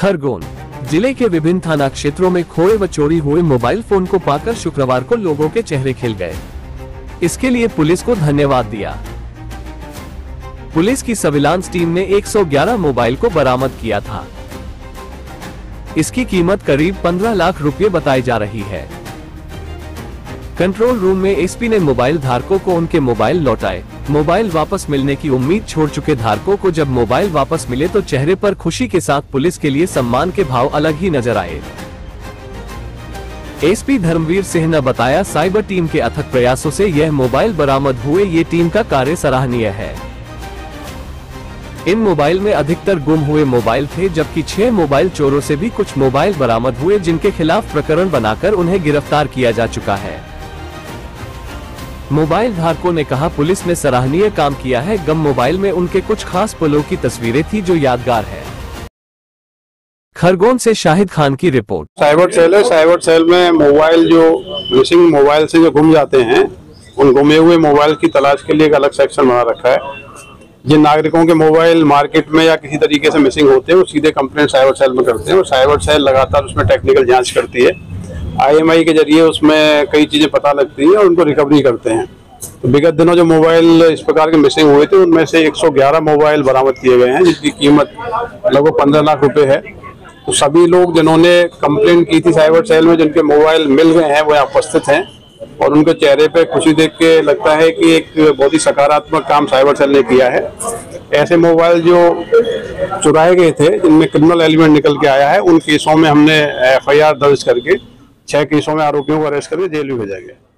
खरगोन जिले के विभिन्न थाना क्षेत्रों में खोए व चोरी हुए मोबाइल फोन को पाकर शुक्रवार को लोगों के चेहरे खिल गए। इसके लिए पुलिस को धन्यवाद दिया। पुलिस की सर्विलांस टीम ने 111 मोबाइल को बरामद किया था। इसकी कीमत करीब 15 लाख रुपए बताई जा रही है। कंट्रोल रूम में एसपी ने मोबाइल धारकों को उनके मोबाइल लौटाए। मोबाइल वापस मिलने की उम्मीद छोड़ चुके धारकों को जब मोबाइल वापस मिले तो चेहरे पर खुशी के साथ पुलिस के लिए सम्मान के भाव अलग ही नजर आए। एसपी धर्मवीर सिंह ने बताया, साइबर टीम के अथक प्रयासों से यह मोबाइल बरामद हुए। ये टीम का कार्य सराहनीय है। इन मोबाइल में अधिकतर गुम हुए मोबाइल थे, जबकि 6 मोबाइल चोरों से भी कुछ मोबाइल बरामद हुए, जिनके खिलाफ प्रकरण बनाकर उन्हें गिरफ्तार किया जा चुका है। मोबाइल धारकों ने कहा, पुलिस ने सराहनीय काम किया है। गम मोबाइल में उनके कुछ खास पलों की तस्वीरें थी जो यादगार है। खरगोन से शाहिद खान की रिपोर्ट। साइबर सेल है। साइबर सेल में मोबाइल जो मिसिंग मोबाइल से जो गुम जाते हैं, उन गुमे हुए मोबाइल की तलाश के लिए एक अलग सेक्शन बना रखा है। जिन नागरिकों के मोबाइल मार्केट में या किसी तरीके से मिसिंग होते हैं, वो सीधे कंप्लेंट साइबर सेल में करते हैं और साइबर सेल लगातार उसमें टेक्निकल जांच करती है। IMI के जरिए उसमें कई चीजें पता लगती हैं और उनको रिकवरी करते हैं। तो विगत दिनों जो मोबाइल इस प्रकार के मिसिंग हुए थे, उनमें से 111 मोबाइल बरामद किए गए हैं, जिसकी कीमत लगभग 15 लाख रुपए है। तो सभी लोग जिन्होंने कंप्लेंट की थी साइबर सेल में, जिनके मोबाइल मिल गए हैं, वो यहाँ उपस्थित हैं और उनके चेहरे पे खुशी देख के लगता है कि एक बहुत ही सकारात्मक काम साइबर सेल ने किया है। ऐसे मोबाइल जो चुराए गए थे, जिनमें क्रिमिनल एलिमेंट निकल के आया है, उन केसों में हमने FIR दर्ज करके 6 केसों में आरोपियों को अरेस्ट करके जेल भी भेजा गया।